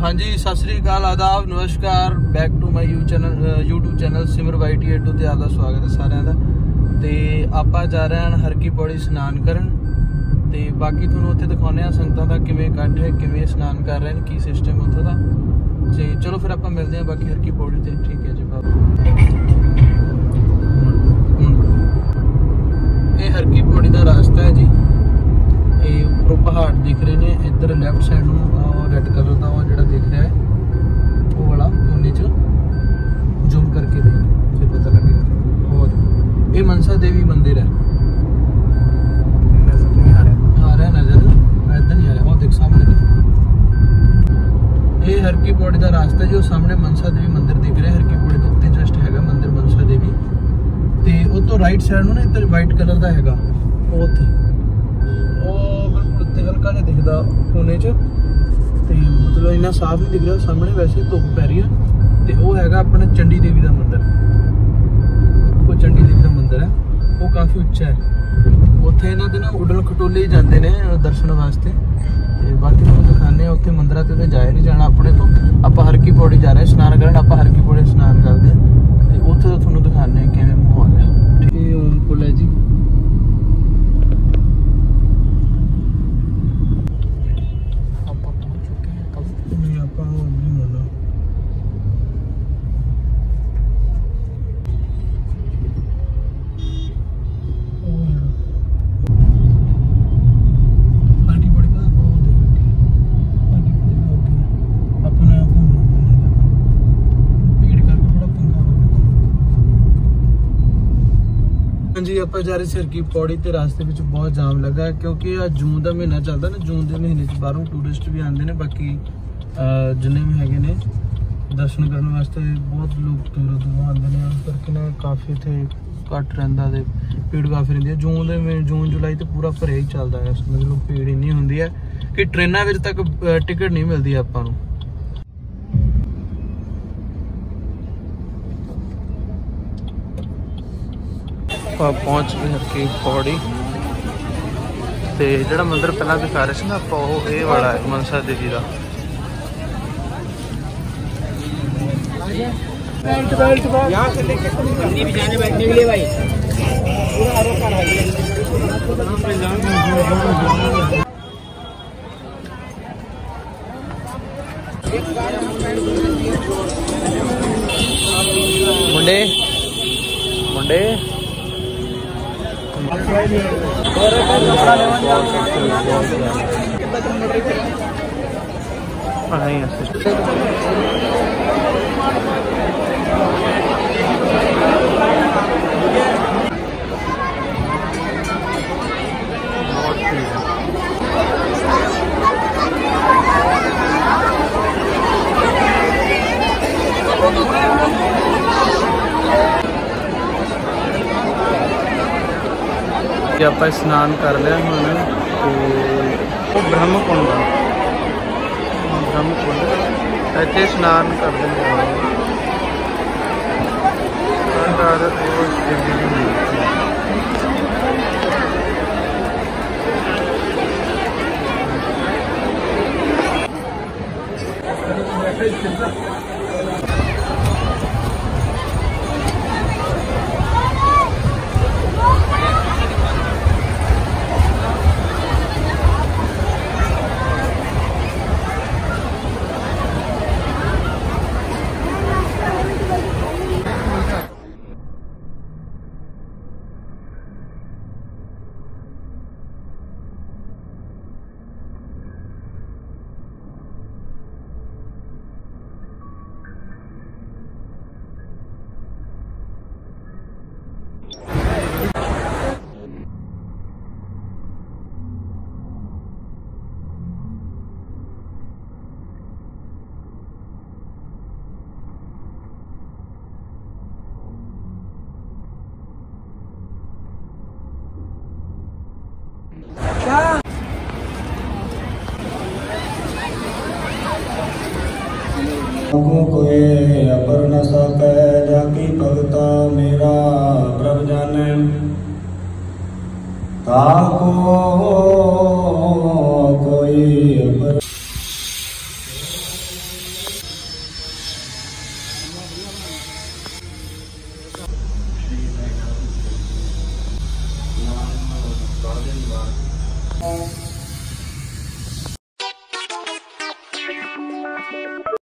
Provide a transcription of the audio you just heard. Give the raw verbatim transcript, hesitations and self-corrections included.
हाँ जी, सत श्री अकाल, आदाब, नमस्कार। Back to my you channel YouTube channel Simar Y T edu ते आपका स्वागत है साਰਿਆਂ ਦਾ। ਤੇ ਆਪਾਂ ਜਾ ਰਹੇ ਹਾਂ ਹਰ ਕੀ ਪੌੜੀ ਇਸ਼ਨਾਨ ਕਰਨ ਤੇ ਬਾਕੀ ਤੁਹਾਨੂੰ ਉੱਥੇ ਦਿਖਾਉਂਦੇ ਹਾਂ ਸੰਗਤਾਂ ਦਾ ਕਿਵੇਂ ਇਕੱਠ ਹੈ, ਕਿਵੇਂ ਇਸ਼ਨਾਨ ਕਰ ਰਹੇ ਨੇ, ਕੀ ਸਿਸਟਮ ਉੱਥੋਂ ਦਾ। ਤੇ ਚਲੋ ਫਿਰ ਆਪਾਂ ਮਿਲਦੇ ਹਾਂ ਬਾਕੀ ਹਰ ਕੀ ਪੌੜੀ ਤੇ। ਠੀਕ ਹੈ ਜੀ ਬਾਬਾ। ਇਹ ਹਰ ਕੀ ਪੌੜੀ ਦਾ ਰਾਸਤਾ ਹੈ ਜੀ। ਇਹ ਉੱਪਰੋਂ ਪਹਾੜ ਦਿਖ ਰਹੇ ਨੇ, ਇੱਧਰ ਲੈਫਟ ਸਾਈਡ ਨੂੰ रेड कलर का वो जो दिख रहा है वो वाला कोने च जूम करके देख फिर पता लगेगा। और ये मनसा देवी मंदिर है, नजर नहीं आ रहा आ रहा नजर इधर नहीं आ रहा। वो देख सामने देख, ये हर की पौड़ी का रास्ता जो सामने मनसा देवी मंदिर दिख रहा है। हर की पौड़ी के उत्ते जस्ट है मंदिर मनसा देवी ते उस तो राइट साइड में ना इधर वाइट कलर का है वो उत्थे वो बिल्कुल उत्ते हल्का जिहा दिखदा कोने च। ਤੇ ਮਤਲਬ ਇੰਨਾ ਸਾਫ਼ ਨਹੀਂ ਦਿਖ ਰਿਹਾ ਸਾਹਮਣੇ, ਵੈਸੇ ਧੁੱਪ ਪੈ ਰਹੀ ਹੈ। ਤੇ ਉਹ ਹੈਗਾ ਆਪਣਾ ਚੰਡੀ ਦੇਵੀ ਦਾ ਮੰਦਿਰ। ਉਹ ਚੰਡੀ ਦੇਵੀ ਦਾ ਮੰਦਿਰ ਹੈ, ਉਹ ਕਾਫੀ ਉੱਚਾ ਹੈ। ਉੱਥੇ ਇਹਨਾਂ ਦੇ ਨਾ ਉਡਣ ਖਟੋਲੇ ਹੀ ਜਾਂਦੇ ਨੇ ਦਰਸ਼ਨ ਵਾਸਤੇ। ਤੇ ਬਾਕੀ ਤੁਹਾਨੂੰ ਦਿਖਾਉਂਦੇ ਹਾਂ ਉੱਥੇ ਮੰਦਿਰਾਂ ਤੇ ਤਾਂ ਜਾਇਆ ਨਹੀਂ ਜਾਣਾ ਆਪਣੇ ਤੋਂ। ਆਪਾਂ ਹਰ ਕੀ ਪੌੜੀ ਜਾ ਰਹੇ ਇਸ਼ਨਾਨ ਕਰਨ। ਆਪਾਂ ਹਰ ਕੀ ਪੌੜੀ ਇਸ਼ਨਾਨ ਕਰਦੇ ਹਾਂ ਤੇ ਉੱਥੇ ਤੋਂ ਤੁਹਾਨੂੰ ਦਿਖਾਉਂਦੇ ਹਾਂ ਕਿਵੇਂ ਮਾਹੌਲ ਹੈ। ਇਹ ਓਮ ਪੁਲ ਹੈ ਜੀ। जी आप जा रहे हर की पौड़ी ते रास्ते में बहुत जाम लगा क्योंकि आ जून का महीना चलता ना। जून के महीने बाहरों टूरिस्ट भी आते हैं, बाकी जिन्ने भी है ने दर्शन करने वास्ते बहुत लोग दूरों दूरों आते हैं। उस करके ना काफ़ी इतने घट रहा है, भीड़ काफ़ी रही है। जून के जून जुलाई तो पूरा भरे ही चलता है, मतलब भीड़ इन्नी होंगी है कि ट्रेनों में तक टिकट नहीं मिलती आपको। पहुंच गए हर की पौड़ी ते जो मंदिर पहला दिखा रहे थे ना आप ये वाला है मनसा देवी का। मुंडे मुंडे आप स्नान कर लिया हमने तो ब्रह्म कुंड ब्रह्म कुंड इतने स्नान कर देंगे। कोई अपर न सकै जाकी भगता मेरा प्रभ जाने ताको कोई अपर दिन बाद।